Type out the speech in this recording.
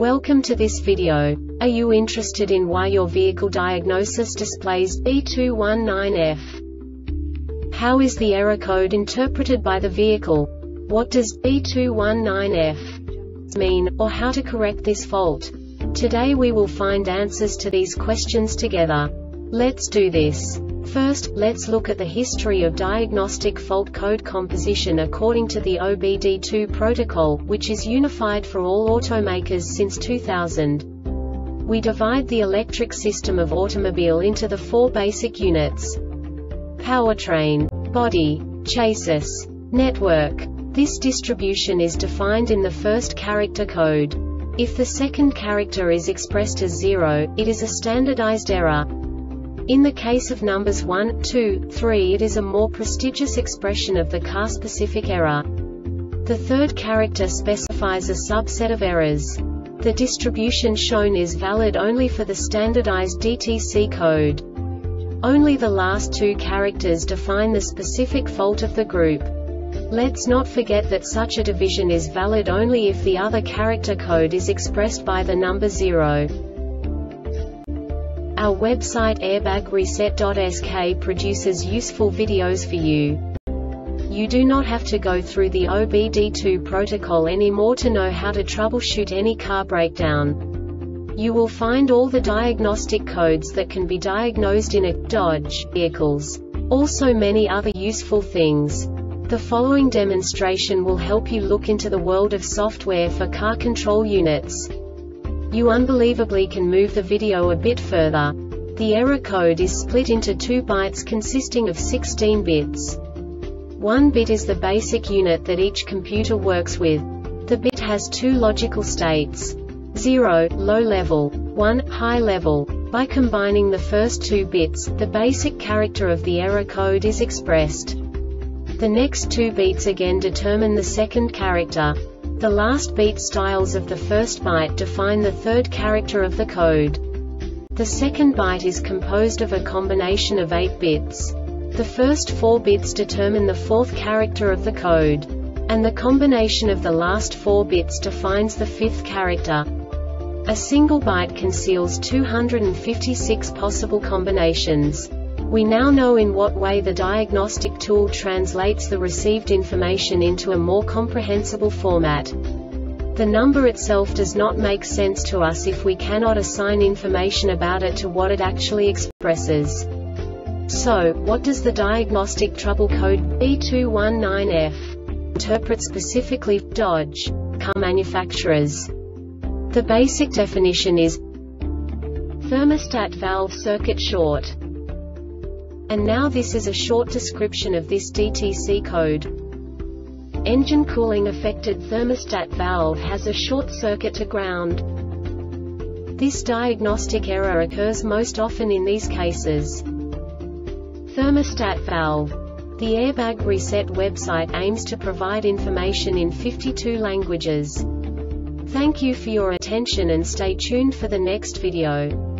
Welcome to this video. Are you interested in why your vehicle diagnosis displays B219F? How is the error code interpreted by the vehicle? What does B219F mean, or how to correct this fault? Today we will find answers to these questions together. Let's do this. First, let's look at the history of diagnostic fault code composition according to the OBD2 protocol, which is unified for all automakers since 2000. We divide the electric system of automobile into the four basic units: powertrain, body, chassis, network. This distribution is defined in the first character code. If the second character is expressed as 0, it is a standardized error. In the case of numbers 1, 2, 3, it is a more prestigious expression of the car-specific error. The third character specifies a subset of errors. The distribution shown is valid only for the standardized DTC code. Only the last two characters define the specific fault of the group. Let's not forget that such a division is valid only if the other character code is expressed by the number 0. Our website airbagreset.sk produces useful videos for you. You do not have to go through the OBD2 protocol anymore to know how to troubleshoot any car breakdown. You will find all the diagnostic codes that can be diagnosed in a Dodge vehicles. Also many other useful things. The following demonstration will help you look into the world of software for car control units. You unbelievably can move the video a bit further. The error code is split into 2 bytes consisting of 16 bits. 1 bit is the basic unit that each computer works with. The bit has 2 logical states: 0, low level, 1, high level. By combining the first 2 bits, the basic character of the error code is expressed. The next 2 beats again determine the second character. The last beat styles of the first byte define the third character of the code. The second byte is composed of a combination of 8 bits. The first 4 bits determine the fourth character of the code. And the combination of the last 4 bits defines the fifth character. A single byte conceals 256 possible combinations. We now know in what way the diagnostic tool translates the received information into a more comprehensible format. The number itself does not make sense to us if we cannot assign information about it to what it actually expresses. So, what does the diagnostic trouble code B219F interpret specifically for Dodge car manufacturers? The basic definition is thermostat valve circuit short. And now this is a short description of this DTC code. Engine cooling affected thermostat valve has a short circuit to ground. This diagnostic error occurs most often in these cases. Thermostat valve. The Airbag Reset website aims to provide information in 52 languages. Thank you for your attention and stay tuned for the next video.